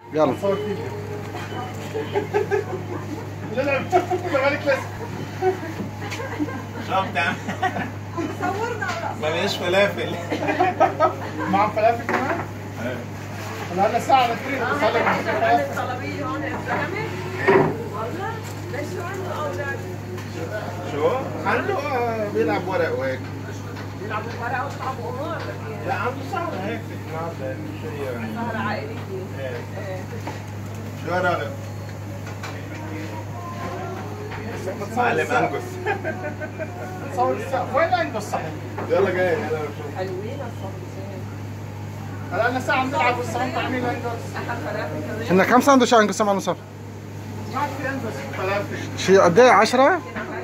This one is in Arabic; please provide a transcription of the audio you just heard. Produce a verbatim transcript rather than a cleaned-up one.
يلا صور فيديو. لا لا مالك لازم. شو عم تعمل؟ صورنا مليش فلافل. معهم فلافل كمان؟ ايه. هلا ساعة نتريد نصلي عن الطلبية هون الزلمة؟ والله؟ ليش شو عنده أولاد؟ شو؟ عنده آه، بيلعب ورق وهيك. بيلعبوا ورقة وبيلعبوا قمار؟ لا عنده سهرة هيك نازلة شيء يعني. سهرة عائلية. ايه. ايه. شو راغب؟ معلم انقص. نصور السقف. وين انقص صحيح؟ يلا جاي يلا بشوف. حلوين الصفصين. هلا لنا ساعة بنلعب والصمت عاملين انقص. أحد فلافل كمان. احنا كم ساندوتش هنقسم على النصر؟ ما في انقص فلافل. شي قد ايه عشرة؟ كنا